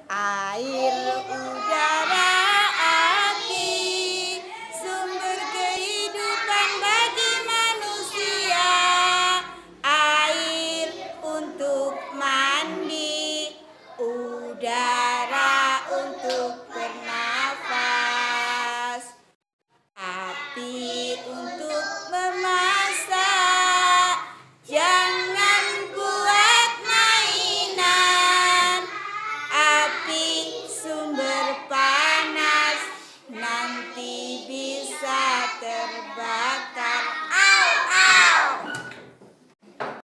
Air, udara, api, sumber kehidupan bagi manusia. Air untuk mandi, udara untuk bernafas, api